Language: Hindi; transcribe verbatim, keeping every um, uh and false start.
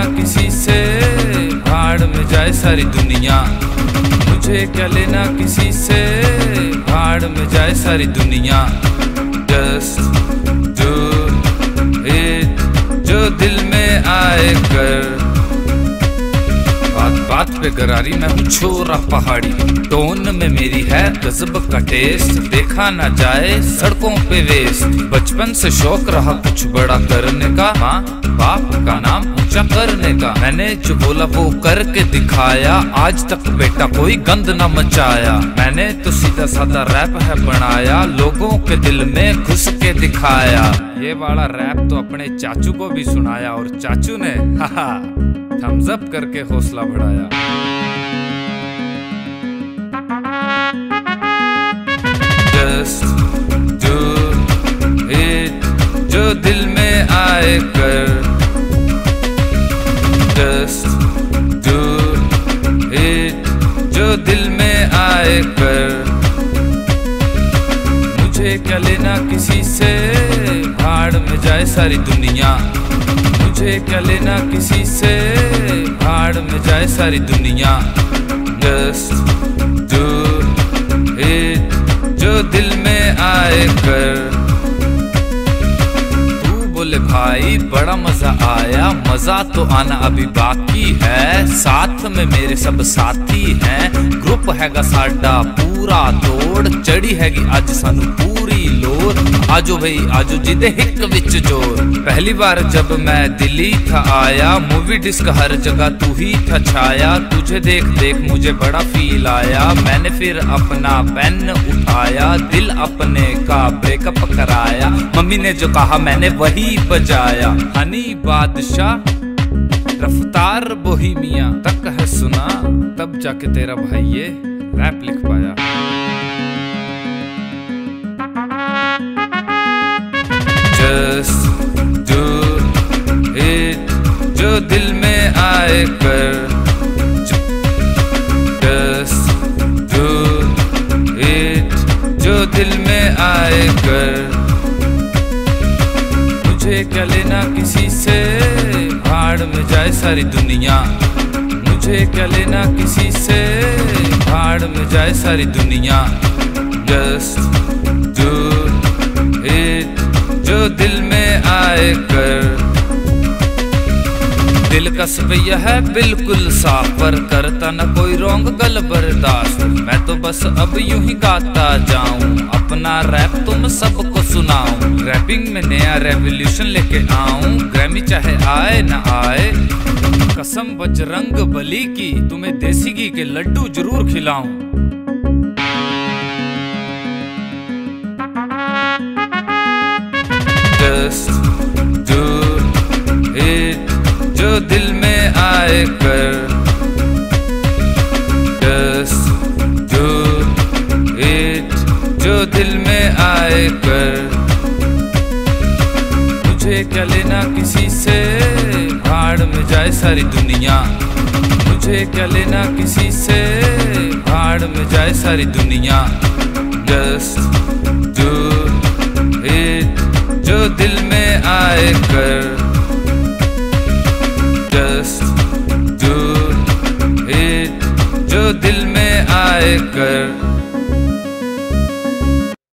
लेना किसी से, भाड़ में जाए सारी दुनिया। मुझे क्या लेना किसी से, भाड़ में जाए सारी दुनिया। जस्ट डू इट, जो दिल में आए कर। बात बात पे गरारी, मैं हूँ छोरा पहाड़ी, टोन में मेरी है गजब का टेस्ट। देखा ना जाए सड़कों पे वेस्ट, बचपन से शौक रहा कुछ बड़ा करने का, माँ बाप का नाम ऊंचा करने का। मैंने जो बोला वो करके दिखाया, आज तक बेटा कोई गंद ना मचाया। मैंने तो सीधा साधा रैप है बनाया, लोगों के दिल में घुस के दिखाया। ये वाला रैप तो अपने चाचू को भी सुनाया और चाचू ने हाहा थम्स अप करके हौसला बढ़ाया। जस्ट डू इट, जो दिल में आए कर। जस्ट डू इट, जो दिल में आए कर। मुझे क्या लेना किसी से, भाड़ में जाए सारी दुनिया। मुझे क्या लेना किसी से, भाड़ में जाए सारी दुनिया। जस्ट डू इट, जो दिल में आए कर। तू बोले भाई बड़ा मजा आया, मजा तो आना अभी बाकी है। साथ में मेरे सब साथी हैं, ग्रुप हैगा साडा पूरा तोड़। चढ़ी हैगी अज सानू पूरी लोर, आजो भाई आजो जिदे हिक विच जोर। पहली बार जब मैं दिल्ली था आया, मूवी डिस्क हर जगह तू ही था छाया। तुझे देख देख मुझे बड़ा फील आया, मैंने फिर अपना पेन उठाया। दिल अपने का ब्रेकअप कराया, मम्मी ने जो कहा मैंने वही बजाया। हनी बादशाह रफ्तार बोहीमिया तक है सुना, तब जाके तेरा भाई ये रैप लिख पाया। Just do it, जो दिल में आए कर। Just do it, जो दिल में आए कर। मुझे क्या लेना किसी से, भाड़ में जाए सारी दुनिया। मुझे क्या लेना किसी से, भाड़ में जाए सारी दुनिया। Just do it, जो दिल में आए कर। दिल का सवैया है बिल्कुल साफ, पर करता न कोई रोंग गल बर्दाश्त। मैं तो बस अब यूं ही गाता जाऊं, अपना रैप तुम सबको सुनाऊं। रैपिंग में नया रेवोल्यूशन लेके आऊं, ग्रैमी चाहे आए न आए। कसम बजरंग बली की, तुम्हें देसी घी के लड्डू जरूर खिलाऊं। Just do it, जो दिल में आए कर। Just do it, जो दिल में आए कर। मुझे क्या लेना किसी से, भाड़ में जाए सारी दुनिया। मुझे क्या लेना किसी से, भाड़ में जाए सारी दुनिया। Just do it, जो दिल में आए कर। Just do it, जो दिल में आए कर।